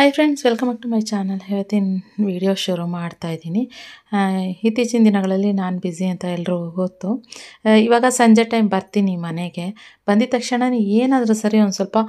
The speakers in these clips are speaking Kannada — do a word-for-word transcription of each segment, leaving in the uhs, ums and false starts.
Hi friends, welcome back to my channel. ಇವತ್ತಿನ ವಿಡಿಯೋ ಶುರು ಮಾಡ್ತಾ ಇದ್ದೀನಿ. ಇತ್ತೀಚಿನ ದಿನಗಳಲ್ಲಿ ನಾನು ಬ್ಯುಸಿ ಅಂತ ಎಲ್ರಿಗೂ ಗೊತ್ತು. ಇವಾಗ ಸಂಜೆ ಟೈಮ್ ಬರ್ತೀನಿ ಮನೆಗೆ. ಬಂದಿದ ತಕ್ಷಣ ಏನಾದರೂ ಸರಿ ಒಂದು ಸ್ವಲ್ಪ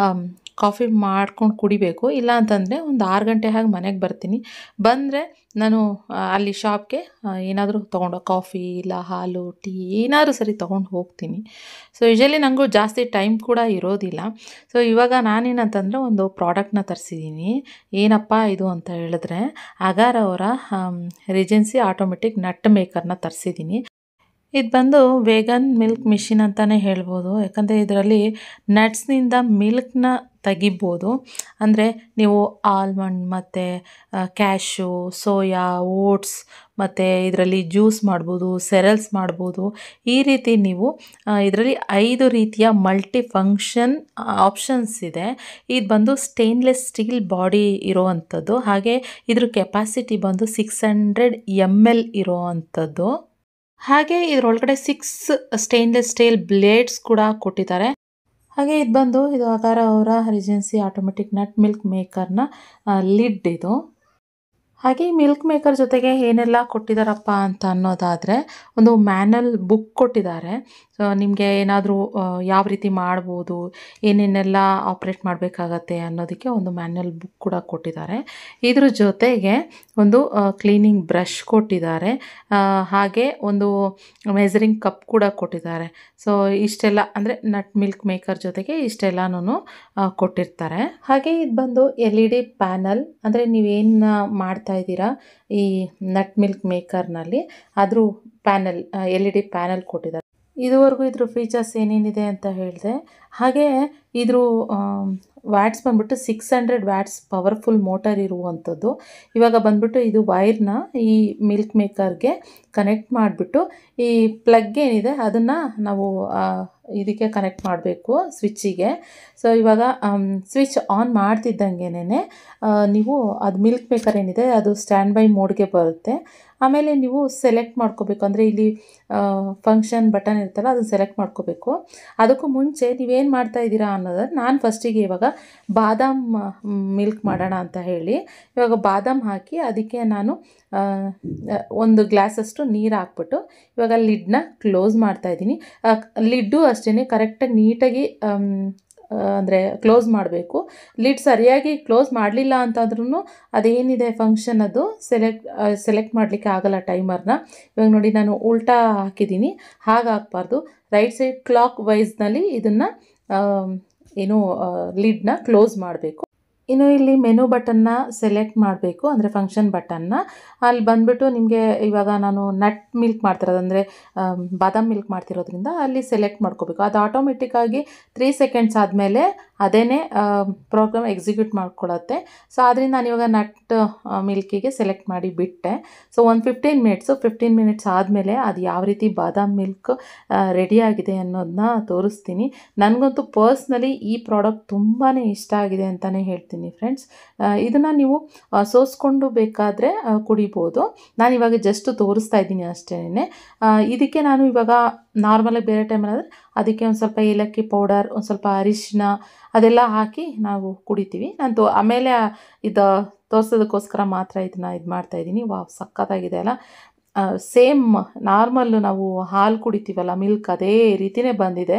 ಕಾಫಿ ಮಾಡ್ಕೊಂಡು ಕುಡಿಬೇಕು. ಇಲ್ಲ ಅಂತಂದರೆ ಒಂದು ಆರು ಗಂಟೆ ಹಾಗೆ ಮನೆಗೆ ಬರ್ತೀನಿ. ಬಂದರೆ ನಾನು ಅಲ್ಲಿ ಶಾಪ್ಗೆ ಏನಾದರೂ ತೊಗೊಂಡು ಕಾಫಿ ಇಲ್ಲ ಹಾಲು ಟೀ ಏನಾದರೂ ಸರಿ ತೊಗೊಂಡು ಹೋಗ್ತೀನಿ. ಸೊ ಯೂಶಲಿ ನನಗೂ ಜಾಸ್ತಿ ಟೈಮ್ ಕೂಡ ಇರೋದಿಲ್ಲ. ಸೊ ಇವಾಗ ನಾನೇನಂತಂದರೆ ಒಂದು ಪ್ರಾಡಕ್ಟ್ನ ತರಿಸಿದ್ದೀನಿ. ಏನಪ್ಪ ಇದು ಅಂತ ಹೇಳಿದ್ರೆ ಅಗಾರ್ ಅವರ ರಿಜೆನ್ಸಿ ಆಟೋಮೆಟಿಕ್ ನಟ್ ಮೇಕರ್ನ ತರಿಸಿದ್ದೀನಿ. ಇದು ಬಂದು ವೇಗನ್ ಮಿಲ್ಕ್ ಮಿಷಿನ್ ಅಂತಲೇ ಹೇಳ್ಬೋದು. ಯಾಕಂದರೆ ಇದರಲ್ಲಿ ನಟ್ಸ್ನಿಂದ ಮಿಲ್ಕ್ನ ತೆಗಿಬೋದು. ಅಂದರೆ ನೀವು ಆಲ್ಮಂಡ್ ಮತ್ತು ಕ್ಯಾಶು, ಸೋಯಾ, ಓಟ್ಸ್ ಮತ್ತು ಇದರಲ್ಲಿ ಜ್ಯೂಸ್ ಮಾಡ್ಬೋದು, ಸೆರಲ್ಸ್ ಮಾಡ್ಬೋದು. ಈ ರೀತಿ ನೀವು ಇದರಲ್ಲಿ ಐದು ರೀತಿಯ ಮಲ್ಟಿ ಫಂಕ್ಷನ್ ಆಪ್ಷನ್ಸ್ ಇದೆ. ಇದು ಬಂದು ಸ್ಟೇನ್ಲೆಸ್ ಸ್ಟೀಲ್ ಬಾಡಿ ಇರೋವಂಥದ್ದು. ಹಾಗೆ ಇದ್ರ ಕೆಪಾಸಿಟಿ ಬಂದು ಸಿಕ್ಸ್ ಹಂಡ್ರೆಡ್ ಎಮ್ ಎಲ್ ಇರೋ ಅಂಥದ್ದು. ಹಾಗೆ ಇದರೊಳಗಡೆ ಸಿಕ್ಸ್ ಸ್ಟೇನ್ಲೆಸ್ ಸ್ಟೀಲ್ ಬ್ಲೇಡ್ಸ್ ಕೂಡ ಕೊಟ್ಟಿದ್ದಾರೆ. ಹಾಗೆ ಇದು ಬಂದು ಇದು ಅಗಾರ್ ಅವರ ರಿಜೆನ್ಸಿ ಆಟೋಮೆಟಿಕ್ ನಟ್ ಮಿಲ್ಕ್ ಮೇಕರ್ನ ಲಿಡ್ ಇದು. ಹಾಗೆ ಈ ಮಿಲ್ಕ್ ಮೇಕರ್ ಜೊತೆಗೆ ಏನೆಲ್ಲ ಕೊಟ್ಟಿದ್ದಾರಪ್ಪ ಅಂತ ಅನ್ನೋದಾದರೆ ಒಂದು ಮ್ಯಾನಲ್ ಬುಕ್ ಕೊಟ್ಟಿದ್ದಾರೆ. ಸೊ ನಿಮಗೆ ಏನಾದರೂ ಯಾವ ರೀತಿ ಮಾಡ್ಬೋದು, ಏನೇನೆಲ್ಲ ಆಪ್ರೇಟ್ ಮಾಡಬೇಕಾಗತ್ತೆ ಅನ್ನೋದಕ್ಕೆ ಒಂದು ಮ್ಯಾನ್ಯಲ್ ಬುಕ್ ಕೂಡ ಕೊಟ್ಟಿದ್ದಾರೆ. ಇದ್ರ ಜೊತೆಗೆ ಒಂದು ಕ್ಲೀನಿಂಗ್ ಬ್ರಷ್ ಕೊಟ್ಟಿದ್ದಾರೆ. ಹಾಗೆ ಒಂದು ಮೆಜರಿಂಗ್ ಕಪ್ ಕೂಡ ಕೊಟ್ಟಿದ್ದಾರೆ. ಸೊ ಇಷ್ಟೆಲ್ಲ ಅಂದರೆ ನಟ್ ಮಿಲ್ಕ್ ಮೇಕರ್ ಜೊತೆಗೆ ಇಷ್ಟೆಲ್ಲನೂ ಕೊಟ್ಟಿರ್ತಾರೆ. ಹಾಗೆ ಇದು ಬಂದು ಎಲ್ ಇ ಡಿ ಪ್ಯಾನಲ್, ಅಂದರೆ ನೀವೇನು ಮಾಡ್ತಾ ಇದ್ದೀರಾ ಈ ನಟ್ ಮಿಲ್ಕ್ ಮೇಕರ್ನಲ್ಲಿ ಅದ್ರ panel, L E D panel ಕೊಟ್ಟಿದ್ದಾರೆ. ಇದುವರೆಗೂ ಇದ್ರ ಫೀಚರ್ಸ್ ಏನೇನಿದೆ ಅಂತ ಹೇಳಿದೆ. ಹಾಗೆ ಇದ್ರ ವ್ಯಾಟ್ಸ್ ಬಂದ್ಬಿಟ್ಟು six hundred watts powerful motor ಇರುವಂಥದ್ದು. ಇವಾಗ ಬಂದ್ಬಿಟ್ಟು ಇದು ವೈರ್ನ ಈ ಮಿಲ್ಕ್ ಮೇಕರ್ಗೆ ಕನೆಕ್ಟ್ ಮಾಡಿಬಿಟ್ಟು ಈ ಪ್ಲಗ್ ಏನಿದೆ ಅದನ್ನು ನಾವು ಇದಕ್ಕೆ ಕನೆಕ್ಟ್ ಮಾಡಬೇಕು, ಸ್ವಿಚ್ಚಿಗೆ. ಸೊ ಇವಾಗ ಸ್ವಿಚ್ ಆನ್ ಮಾಡ್ತಿದ್ದಂಗೆನೇ ನೀವು ಅದು ಮಿಲ್ಕ್ ಮೇಕರ್ ಏನಿದೆ ಅದು ಸ್ಟ್ಯಾಂಡ್ ಬೈ ಮೋಡ್ಗೆ ಬರುತ್ತೆ. ಆಮೇಲೆ ನೀವು ಸೆಲೆಕ್ಟ್ ಮಾಡ್ಕೋಬೇಕು, ಅಂದರೆ ಇಲ್ಲಿ ಫಂಕ್ಷನ್ ಬಟನ್ ಇರುತ್ತಲ್ಲ ಅದನ್ನು ಸೆಲೆಕ್ಟ್ ಮಾಡ್ಕೋಬೇಕು. ಅದಕ್ಕೂ ಮುಂಚೆ ನೀವೇನು ಮಾಡ್ತಾ ಇದ್ದೀರಾ ಅನ್ನೋದನ್ನು ನಾನು ಫಸ್ಟಿಗೆ ಇವಾಗ ಬಾದಾಮ್ ಮಿಲ್ಕ್ ಮಾಡೋಣ ಅಂತ ಹೇಳಿ ಇವಾಗ ಬಾದಾಮ್ ಹಾಕಿ ಅದಕ್ಕೆ ನಾನು ಒಂದು ಗ್ಲಾಸಷ್ಟು ನೀರು ಹಾಕ್ಬಿಟ್ಟು ಇವಾಗ ಲಿಡ್ನ ಕ್ಲೋಸ್ ಮಾಡ್ತಾಯಿದ್ದೀನಿ. ಲಿಡ್ಡು ಅಷ್ಟೇ ಕರೆಕ್ಟಾಗಿ ನೀಟಾಗಿ ಅಂದರೆ ಕ್ಲೋಸ್ ಮಾಡಬೇಕು. ಲಿಡ್ ಸರಿಯಾಗಿ ಕ್ಲೋಸ್ ಮಾಡಲಿಲ್ಲ ಅಂತಂದ್ರೂ ಅದೇನಿದೆ ಫಂಕ್ಷನ್ ಅದು ಸೆಲೆಕ್ಟ್ ಸೆಲೆಕ್ಟ್ ಮಾಡಲಿಕ್ಕೆ ಆಗಲ್ಲ ಟೈಮರ್ನ. ಇವಾಗ ನೋಡಿ ನಾನು ಉಲ್ಟಾ ಹಾಕಿದ್ದೀನಿ, ಹಾಗೆ ಹಾಕ್ಬಾರ್ದು. ರೈಟ್ ಸೈಡ್ ಕ್ಲಾಕ್ ವೈಸ್ನಲ್ಲಿ ಇದನ್ನು ಏನು ಲಿಡ್ನ ಕ್ಲೋಸ್ ಮಾಡಬೇಕು. ಇನ್ನು ಇಲ್ಲಿ ಮೆನು ಬಟನ್ನ ಸೆಲೆಕ್ಟ್ ಮಾಡಬೇಕು, ಅಂದರೆ ಫಂಕ್ಷನ್ ಬಟನ್ನ. ಅಲ್ಲಿ ಬಂದುಬಿಟ್ಟು ನಿಮಗೆ ಇವಾಗ ನಾನು ನಟ್ ಮಿಲ್ಕ್ ಮಾಡ್ತಿರೋದು, ಅಂದರೆ ಬಾದಾಮ್ ಮಿಲ್ಕ್ ಮಾಡ್ತಿರೋದ್ರಿಂದ ಅಲ್ಲಿ ಸೆಲೆಕ್ಟ್ ಮಾಡ್ಕೋಬೇಕು. ಅದು ಆಟೋಮೆಟಿಕ್ಕಾಗಿ ತ್ರೀ ಸೆಕೆಂಡ್ಸ್ ಆದಮೇಲೆ ಅದೇನೇ ಪ್ರೋಗ್ರಾಮ್ ಎಕ್ಸಿಕ್ಯೂಟ್ ಮಾಡ್ಕೊಳತ್ತೆ. ಸೊ ಆದ್ದರಿಂದ ನಾನು ಇವಾಗ ನಟ್ ಮಿಲ್ಕಿಗೆ ಸೆಲೆಕ್ಟ್ ಮಾಡಿ ಬಿಟ್ಟೆ. ಸೊ ಒಂದು ಫಿಫ್ಟೀನ್ ಮಿನಿಟ್ಸು ಫಿಫ್ಟೀನ್ ಮಿನಿಟ್ಸ್ ಆದಮೇಲೆ ಅದು ಯಾವ ರೀತಿ ಬಾದಾಮ್ ಮಿಲ್ಕ್ ರೆಡಿಯಾಗಿದೆ ಅನ್ನೋದನ್ನ ತೋರಿಸ್ತೀನಿ. ನನಗಂತೂ ಪರ್ಸ್ನಲಿ ಈ ಪ್ರಾಡಕ್ಟ್ ತುಂಬಾ ಇಷ್ಟ ಆಗಿದೆ ಅಂತಲೇ ಹೇಳ್ತೀನಿ ಫ್ರೆಂಡ್ಸ್. ಇದನ್ನು ನೀವು ಸೋಸ್ಕೊಂಡು ಬೇಕಾದರೆ ಕುಡಿಬೋದು. ನಾನು ಇವಾಗ ಜಸ್ಟ್ ತೋರಿಸ್ತಾ ಇದ್ದೀನಿ ಅಷ್ಟೇ. ಇದಕ್ಕೆ ನಾನು ಇವಾಗ ನಾರ್ಮಲಾಗಿ ಬೇರೆ ಟೈಮಲ್ಲಾದರೆ ಅದಕ್ಕೆ ಒಂದು ಸ್ವಲ್ಪ ಏಲಕ್ಕಿ ಪೌಡರ್, ಒಂದು ಸ್ವಲ್ಪ ಅರಿಶಿನ ಅದೆಲ್ಲ ಹಾಕಿ ನಾವು ಕುಡಿತೀವಿ. ನಾನು ತೋ ಆಮೇಲೆ ಇದು ತೋರಿಸೋದಕ್ಕೋಸ್ಕರ ಮಾತ್ರ ಇದನ್ನು ಇದು ಮಾಡ್ತಾಯಿದ್ದೀನಿ. ವಾವ್, ಸಖತ್ತಾಗಿದೆ ಅಲ್ಲ. ಸೇಮ್ ನಾರ್ಮಲ್ಲು ನಾವು ಹಾಲು ಕುಡಿತೀವಲ್ಲ ಮಿಲ್ಕ್, ಅದೇ ರೀತಿಯೇ ಬಂದಿದೆ.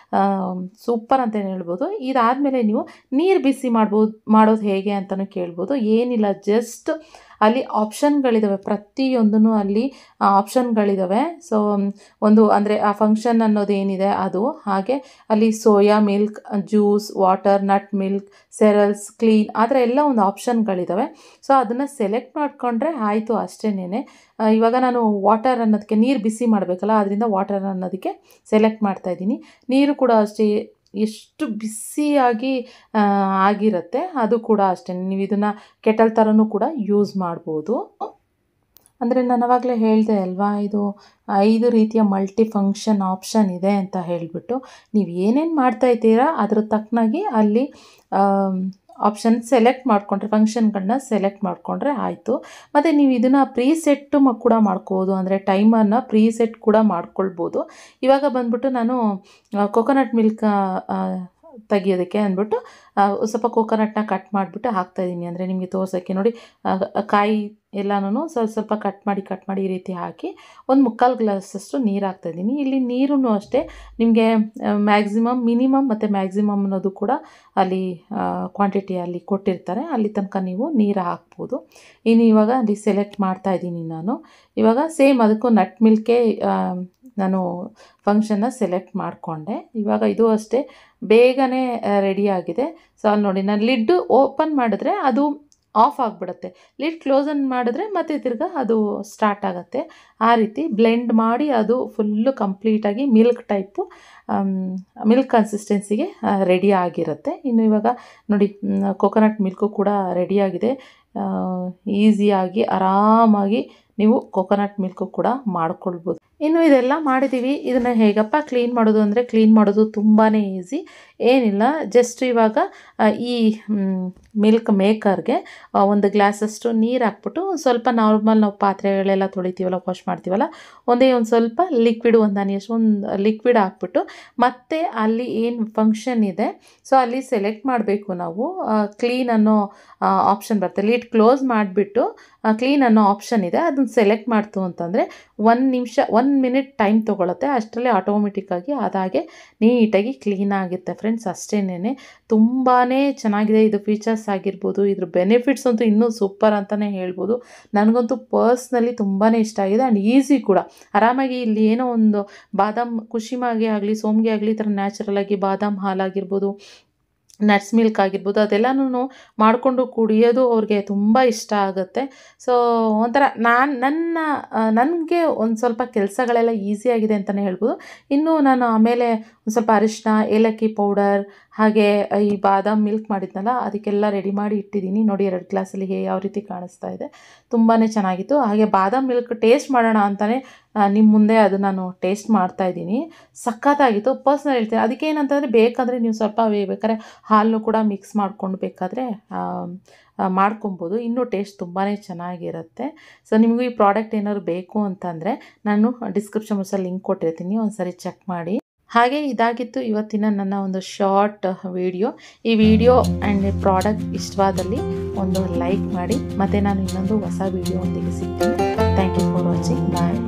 ಸೂಪರ್ ಅಂತಲೇ ಹೇಳ್ಬೋದು. ಇದಾದಮೇಲೆ ನೀವು ನೀರು ಬಿಸಿ ಮಾಡ್ಬೋದು ಮಾಡೋದು ಹೇಗೆ ಅಂತಲೂ ಕೇಳ್ಬೋದು. ಏನಿಲ್ಲ, ಜಸ್ಟ್ ಅಲ್ಲಿ ಆಪ್ಷನ್ಗಳಿದ್ದಾವೆ, ಪ್ರತಿಯೊಂದೂ ಅಲ್ಲಿ ಆಪ್ಷನ್ಗಳಿದ್ದಾವೆ. ಸೊ ಒಂದು ಅಂದರೆ ಆ ಫಂಕ್ಷನ್ ಅನ್ನೋದೇನಿದೆ ಅದು, ಹಾಗೆ ಅಲ್ಲಿ soya milk, juice, water, nut milk, cereals, clean ಆ ಥರ ಎಲ್ಲ ಒಂದು ಆಪ್ಷನ್ಗಳಿದ್ದಾವೆ. ಸೊ ಅದನ್ನು ಸೆಲೆಕ್ಟ್ ಮಾಡಿಕೊಂಡ್ರೆ ಆಯಿತು ಅಷ್ಟೇನೆ. ಇವಾಗ ನಾನು ವಾಟರ್ ಅನ್ನೋದಕ್ಕೆ ನೀರು ಬಿಸಿ ಮಾಡಬೇಕಲ್ಲ, ಅದರಿಂದ ವಾಟರ್ ಅನ್ನೋದಕ್ಕೆ ಸೆಲೆಕ್ಟ್ ಮಾಡ್ತಾಯಿದ್ದೀನಿ. ನೀರು ಕೂಡ ಅಷ್ಟೇ ಎಷ್ಟು ಬಿಸಿಯಾಗಿ ಆಗಿರುತ್ತೆ, ಅದು ಕೂಡ ಅಷ್ಟೇ. ನೀವು ಇದನ್ನು ಕೆಟಲ್ ಥರನೂ ಕೂಡ ಯೂಸ್ ಮಾಡ್ಬೋದು. ಅಂದರೆ ನಾನು ಆವಾಗಲೇ ಹೇಳಿದೆ ಅಲ್ವಾ, ಇದು ಐದು ರೀತಿಯ ಮಲ್ಟಿ ಫಂಕ್ಷನ್ ಆಪ್ಷನ್ ಇದೆ ಅಂತ ಹೇಳಿಬಿಟ್ಟು ನೀವು ಏನೇನು ಮಾಡ್ತಾಯಿದ್ದೀರಾ ಅದ್ರ ತಕ್ಕನಾಗಿ ಅಲ್ಲಿ ಆಪ್ಷನ್ ಸೆಲೆಕ್ಟ್ ಮಾಡಿಕೊಂಡ್ರೆ, ಫಂಕ್ಷನ್ಗಳನ್ನ ಸೆಲೆಕ್ಟ್ ಮಾಡಿಕೊಂಡ್ರೆ ಆಯಿತು. ಮತ್ತು ನೀವು ಇದನ್ನು ಪ್ರೀಸೆಟ್ಟು ಕೂಡ ಮಾಡ್ಕೋಬೋದು, ಅಂದರೆ ಟೈಮನ್ನು ಪ್ರೀಸೆಟ್ ಕೂಡ ಮಾಡ್ಕೊಳ್ಬೋದು. ಇವಾಗ ಬಂದ್ಬಿಟ್ಟು ನಾನು ಕೊಕೊನಟ್ ಮಿಲ್ಕ್ ತೆಗಿಯೋದಕ್ಕೆ ಅಂದ್ಬಿಟ್ಟು ಸ್ವಲ್ಪ ಕೋಕೋನಟ್ನ ಕಟ್ ಮಾಡಿಬಿಟ್ಟು ಹಾಕ್ತಾಯಿದ್ದೀನಿ. ಅಂದರೆ ನಿಮಗೆ ತೋರ್ಸೋಕ್ಕೆ ನೋಡಿ ಕಾಯಿ ಎಲ್ಲನೂ ಸ್ವಲ್ಪ ಸ್ವಲ್ಪ ಕಟ್ ಮಾಡಿ ಕಟ್ ಮಾಡಿ ಈ ರೀತಿ ಹಾಕಿ ಒಂದು ಮುಕ್ಕಾಲು ಗ್ಲಾಸಷ್ಟು ನೀರು ಹಾಕ್ತಾಯಿದ್ದೀನಿ. ಇಲ್ಲಿ ನೀರೂ ಅಷ್ಟೇ ನಿಮಗೆ ಮ್ಯಾಕ್ಸಿಮಮ್ ಮಿನಿಮಮ್ ಮತ್ತು ಮ್ಯಾಕ್ಸಿಮಮ್ ಅನ್ನೋದು ಕೂಡ ಅಲ್ಲಿ ಕ್ವಾಂಟಿಟಿ ಅಲ್ಲಿ ಕೊಟ್ಟಿರ್ತಾರೆ, ಅಲ್ಲಿ ತನಕ ನೀವು ನೀರು ಹಾಕ್ಬೋದು. ಇನ್ನು ಇವಾಗ ಅಲ್ಲಿ ಸೆಲೆಕ್ಟ್ ಮಾಡ್ತಾಯಿದ್ದೀನಿ ನಾನು. ಇವಾಗ ಸೇಮ್ ಅದಕ್ಕೂ ನಟ್ ಮಿಲ್ಕೆ ನಾನು ಫಂಕ್ಷನ್ನ ಸೆಲೆಕ್ಟ್ ಮಾಡಿಕೊಂಡೆ. ಇವಾಗ ಇದು ಅಷ್ಟೇ ಬೇಗನೆ ರೆಡಿಯಾಗಿದೆ. ಸೊ ಅಲ್ಲಿ ನೋಡಿ ನಾನು ಲಿಡ್ಡು ಓಪನ್ ಮಾಡಿದ್ರೆ ಅದು ಆಫ್ ಆಗಿಬಿಡುತ್ತೆ, ಲಿಡ್ ಕ್ಲೋಸನ್ ಮಾಡಿದ್ರೆ ಮತ್ತೆ ತಿರ್ಗಾ ಅದು ಸ್ಟಾರ್ಟ್ ಆಗುತ್ತೆ. ಆ ರೀತಿ ಬ್ಲೆಂಡ್ ಮಾಡಿ ಅದು ಫುಲ್ಲು ಕಂಪ್ಲೀಟಾಗಿ ಮಿಲ್ಕ್ ಟೈಪು ಮಿಲ್ಕ್ ಕನ್ಸಿಸ್ಟೆನ್ಸಿಗೆ ರೆಡಿ ಆಗಿರುತ್ತೆ. ಇನ್ನು ಇವಾಗ ನೋಡಿ ಕೊಕೊನಟ್ ಮಿಲ್ಕು ಕೂಡ ರೆಡಿಯಾಗಿದೆ. ಈಸಿಯಾಗಿ ಆರಾಮಾಗಿ ನೀವು ಕೊಕೊನಟ್ ಮಿಲ್ಕು ಕೂಡ ಮಾಡ್ಕೊಳ್ಬೋದು. ಇನ್ನು ಇದೆಲ್ಲ ಮಾಡಿದ್ದೀವಿ. ಇದನ್ನು ಹೇಗಪ್ಪ ಕ್ಲೀನ್ ಮಾಡೋದು ಅಂದರೆ ಕ್ಲೀನ್ ಮಾಡೋದು ತುಂಬಾ ಈಸಿ, ಏನಿಲ್ಲ. ಜಸ್ಟ್ ಇವಾಗ ಈ ಮಿಲ್ಕ್ ಮೇಕರ್ಗೆ ಒಂದು ಗ್ಲಾಸಷ್ಟು ನೀರು ಹಾಕ್ಬಿಟ್ಟು ಸ್ವಲ್ಪ ನಾರ್ಮಲ್ ನಾವು ಪಾತ್ರೆಗಳೆಲ್ಲ ತೊಳಿತೀವಲ್ಲ, ವಾಶ್ ಮಾಡ್ತೀವಲ್ಲ, ಒಂದೇ ಒಂದು ಸ್ವಲ್ಪ ಲಿಕ್ವಿಡ್ ಒಂದು ಹನಿಯಷ್ಟು ಒಂದು ಲಿಕ್ವಿಡ್ ಹಾಕ್ಬಿಟ್ಟು ಮತ್ತೆ ಅಲ್ಲಿ ಏನು ಫಂಕ್ಷನ್ ಇದೆ ಸೊ ಅಲ್ಲಿ ಸೆಲೆಕ್ಟ್ ಮಾಡಬೇಕು ನಾವು. ಕ್ಲೀನ್ ಅನ್ನೋ ಆಪ್ಷನ್ ಬರುತ್ತೆ, ಲಿಡ್ ಕ್ಲೋಸ್ ಮಾಡಿಬಿಟ್ಟು ಕ್ಲೀನ್ ಅನ್ನೋ ಆಪ್ಷನ್ ಇದೆ, ಅದನ್ನು ಸೆಲೆಕ್ಟ್ ಮಾಡ್ತು ಅಂತಂದರೆ ಒಂದು ನಿಮಿಷ ಒಂದು ಮಿನಿಟ್ ಟೈಮ್ ತೊಗೊಳುತ್ತೆ. ಅಷ್ಟರಲ್ಲೇ ಆಟೋಮೆಟಿಕ್ಕಾಗಿ ಅದಾಗೆ ನೀಟಾಗಿ ಕ್ಲೀನ್ ಆಗುತ್ತೆ ಫ್ರೆಂಡ್ಸ್. ಅಷ್ಟೇನೆ ತುಂಬಾ ಚೆನ್ನಾಗಿದೆ ಇದು ಫೀಚರ್ಸ್ ಆಗಿರ್ಬೋದು. ಇದ್ರ ಬೆನಿಫಿಟ್ಸ್ ಅಂತೂ ಇನ್ನೂ ಸೂಪರ್ ಅಂತಲೇ ಹೇಳ್ಬೋದು. ನನಗಂತೂ ಪರ್ಸ್ನಲಿ ತುಂಬಾ ಇಷ್ಟ ಆಗಿದೆ ಆ್ಯಂಡ್ ಈಸಿ ಕೂಡ. ಆರಾಮಾಗಿ ಇಲ್ಲಿ ಏನೋ ಒಂದು ಬಾದಾಮ್ ಕುಶಿಮಾಗೆ ಆಗಲಿ ಸೋಮ್ಗೆ ಆಗಲಿ ಈ ಥರ ನ್ಯಾಚುರಲಾಗಿ ಬಾದಾಮ್ ಹಾಲಾಗಿರ್ಬೋದು, ನಟ್ಸ್ ಮಿಲ್ಕ್ ಆಗಿರ್ಬೋದು, ಅದೆಲ್ಲನೂ ಮಾಡಿಕೊಂಡು ಕುಡಿಯೋದು ಅವ್ರಿಗೆ ತುಂಬ ಇಷ್ಟ ಆಗುತ್ತೆ. ಸೊ ಒಂಥರ ನಾನು ನನ್ನ ನನಗೆ ಒಂದು ಸ್ವಲ್ಪ ಕೆಲಸಗಳೆಲ್ಲ ಈಸಿಯಾಗಿದೆ ಅಂತಲೇ ಹೇಳ್ಬೋದು. ಇನ್ನು ನಾನು ಆಮೇಲೆ ಒಂದು ಸ್ವಲ್ಪ ಅರಿಶಿನ, ಏಲಕ್ಕಿ ಪೌಡರ್, ಹಾಗೆ ಈ ಬಾದಾಮ್ ಮಿಲ್ಕ್ ಮಾಡಿದ್ನಲ್ಲ ಅದಕ್ಕೆಲ್ಲ ರೆಡಿ ಮಾಡಿ ಇಟ್ಟಿದ್ದೀನಿ. ನೋಡಿ ಎರಡು ಗ್ಲಾಸಲ್ಲಿ ಹೇ ಯಾವ ರೀತಿ ಕಾಣಿಸ್ತಾ ಇದೆ, ತುಂಬಾ ಚೆನ್ನಾಗಿತ್ತು. ಹಾಗೆ ಬಾದಾಮ್ ಮಿಲ್ಕ್ ಟೇಸ್ಟ್ ಮಾಡೋಣ ಅಂತಲೇ ನಿಮ್ಮ ಮುಂದೆ ಅದು ನಾನು ಟೇಸ್ಟ್ ಮಾಡ್ತಾಯಿದ್ದೀನಿ. ಸಖತ್ತಾಗಿತ್ತು ಪರ್ಸ್ನಲ್ ಹೇಳ್ತೀನಿ. ಅದಕ್ಕೆ ಏನಂತಂದರೆ ಬೇಕಾದರೆ ನೀವು ಸ್ವಲ್ಪ ಬೇಕಾದ್ರೆ ಹಾಲನ್ನು ಕೂಡ ಮಿಕ್ಸ್ ಮಾಡ್ಕೊಂಡು ಬೇಕಾದರೆ ಮಾಡ್ಕೊಬೋದು, ಇನ್ನೂ ಟೇಸ್ಟ್ ತುಂಬಾ ಚೆನ್ನಾಗಿರುತ್ತೆ. ಸೊ ನಿಮಗೂ ಈ ಪ್ರಾಡಕ್ಟ್ ಏನಾದ್ರು ಬೇಕು ಅಂತಂದರೆ ನಾನು ಡಿಸ್ಕ್ರಿಪ್ಷನ್ ಬಾಕ್ಸಲ್ಲಿ ಲಿಂಕ್ ಕೊಟ್ಟಿರ್ತೀನಿ, ಒಂದು ಸರಿ ಚೆಕ್ ಮಾಡಿ. ಹಾಗೆ ಇದಾಗಿತ್ತು ಇವತ್ತಿನ ನನ್ನ ಒಂದು ಶಾರ್ಟ್ ವಿಡಿಯೋ. ಈ ವಿಡಿಯೋ ಆ್ಯಂಡ್ ಪ್ರಾಡಕ್ಟ್ ಇಷ್ಟವಾದಲ್ಲಿ ಒಂದು ಲೈಕ್ ಮಾಡಿ. ಮತ್ತು ನಾನು ಇನ್ನೊಂದು ಹೊಸ ವಿಡಿಯೋ ಒಂದಿಗೆ ಸಿಗ್ತೀನಿ. Thank you for watching. Bye.